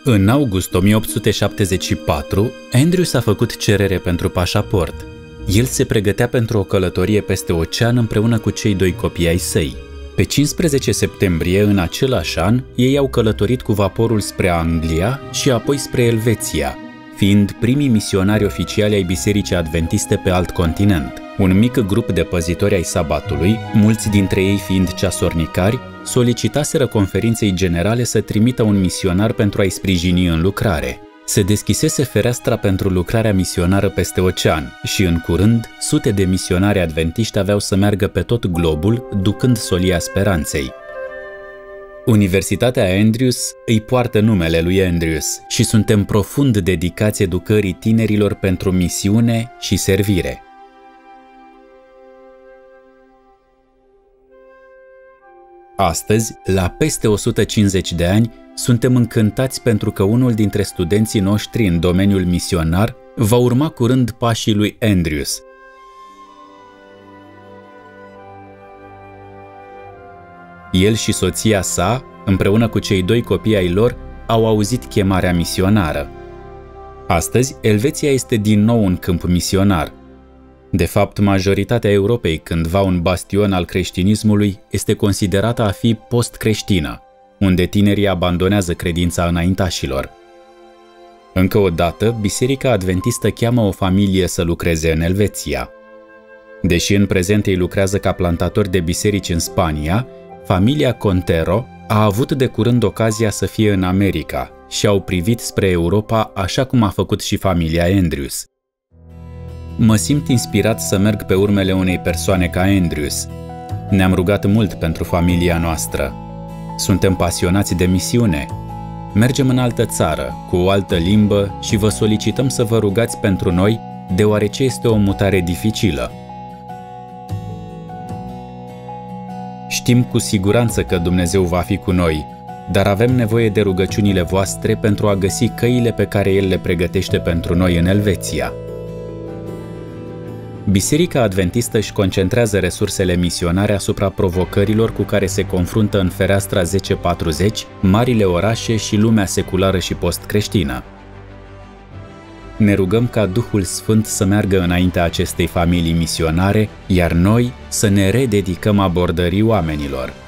În august 1874, Andrews a făcut cerere pentru pașaport. El se pregătea pentru o călătorie peste ocean împreună cu cei doi copii ai săi. Pe 15 septembrie, în același an, ei au călătorit cu vaporul spre Anglia și apoi spre Elveția, fiind primii misionari oficiali ai Bisericii Adventiste pe alt continent. Un mic grup de păzitori ai sabatului, mulți dintre ei fiind ceasornicari, solicitaseră conferinței generale să trimită un misionar pentru a-i sprijini în lucrare. Se deschisese fereastra pentru lucrarea misionară peste ocean și, în curând, sute de misionari adventiști aveau să meargă pe tot globul, ducând solia speranței. Universitatea Andrews îi poartă numele lui Andrews și suntem profund dedicați educării tinerilor pentru misiune și servire. Astăzi, la peste 150 de ani, suntem încântați pentru că unul dintre studenții noștri în domeniul misionar va urma curând pașii lui Andrews. El și soția sa, împreună cu cei doi copii ai lor, au auzit chemarea misionară. Astăzi, Elveția este din nou un câmp misionar. De fapt, majoritatea Europei, cândva un bastion al creștinismului, este considerată a fi post-creștină, unde tinerii abandonează credința înaintașilor. Încă o dată, Biserica Adventistă cheamă o familie să lucreze în Elveția. Deși în prezent ei lucrează ca plantatori de biserici în Spania, familia Contero a avut de curând ocazia să fie în America și au privit spre Europa așa cum a făcut și familia Andrews. Mă simt inspirat să merg pe urmele unei persoane ca Andrews. Ne-am rugat mult pentru familia noastră. Suntem pasionați de misiune. Mergem în altă țară, cu o altă limbă și vă solicităm să vă rugați pentru noi, deoarece este o mutare dificilă. Știm cu siguranță că Dumnezeu va fi cu noi, dar avem nevoie de rugăciunile voastre pentru a găsi căile pe care El le pregătește pentru noi în Elveția. Biserica Adventistă își concentrează resursele misionare asupra provocărilor cu care se confruntă în fereastra 1040, marile orașe și lumea seculară și post-creștină. Ne rugăm ca Duhul Sfânt să meargă înaintea acestei familii misionare, iar noi să ne rededicăm abordării oamenilor.